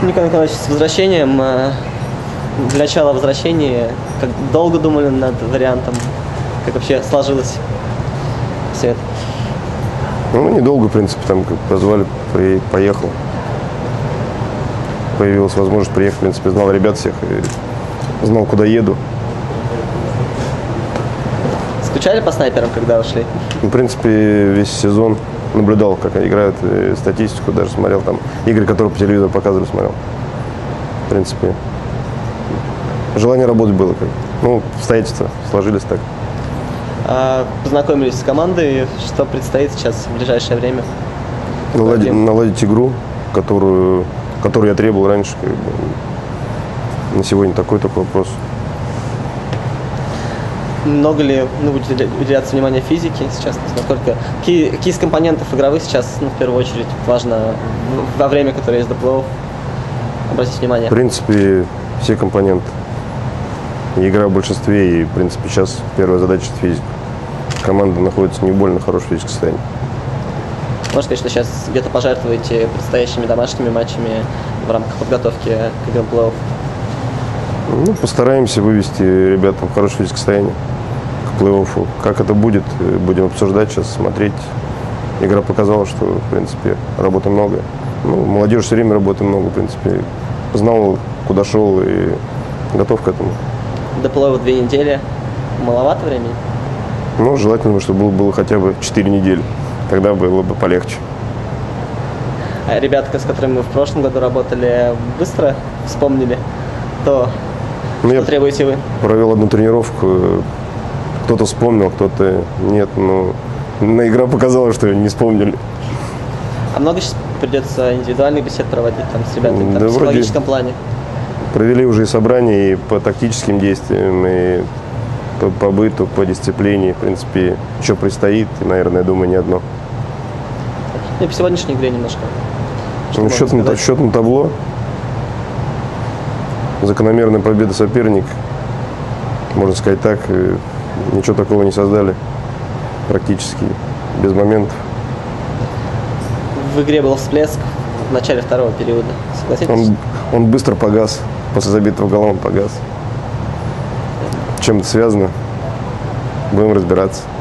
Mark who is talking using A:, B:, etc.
A: Николай Николаевич, с возвращением. Для начала возвращения, как долго думали над вариантом, как вообще сложилось все это?
B: Ну, недолго, в принципе, там как позвали, поехал. Появилась возможность приехать, в принципе, знал ребят всех и знал, куда еду.
A: Скучали по снайперам, когда ушли?
B: В принципе, весь сезон наблюдал, как они играют, и статистику даже смотрел, там игры, которые по телевизору показывали, смотрел. В принципе, желание работать было, обстоятельства сложились так.
A: Познакомились с командой, что предстоит сейчас в ближайшее время?
B: Наладить игру, которую я требовал раньше. На сегодня такой вопрос.
A: Много ли будет уделяться внимание физике сейчас? Насколько какие из компонентов игровых сейчас, в первую очередь, важно во время, которое есть до плей-офф, обратить внимание?
B: В принципе, все компоненты. Игра в большинстве, и, в принципе, сейчас первая задача – это физика. Команда находится не в больно хорошем физическом состоянии.
A: Можно сказать, что сейчас где-то пожертвуете предстоящими домашними матчами в рамках подготовки к играм плей-офф?
B: Постараемся вывести ребят в хорошее физическое состояние к плей-оффу. Как это будет, будем обсуждать сейчас, смотреть. Игра показала, что, в принципе, работы много. Молодежь все время работы много, в принципе. Знал, куда шел и готов к этому.
A: До плей-оффа 2 недели. Маловато времени?
B: Желательно, чтобы было хотя бы 4 недели. Тогда было бы полегче.
A: А ребята, с которыми мы в прошлом году работали, быстро вспомнили то, что требуете вы?
B: Провел одну тренировку. Кто-то вспомнил, кто-то нет. Но игра показала, что не вспомнили.
A: А много сейчас придется индивидуальных бесед проводить с ребятами в психологическом плане?
B: Провели уже и собрания и по тактическим действиям, и по быту, по дисциплине. В принципе, еще предстоит, и, наверное, я думаю, не одно.
A: И по сегодняшней игре немножко.
B: Счет на табло. Закономерная победа соперник. Можно сказать так. Ничего такого не создали. Практически без моментов.
A: В игре был всплеск в начале второго периода. Согласитесь?
B: Он быстро погас. После забитого гола он погас. Чем это связано? Будем разбираться.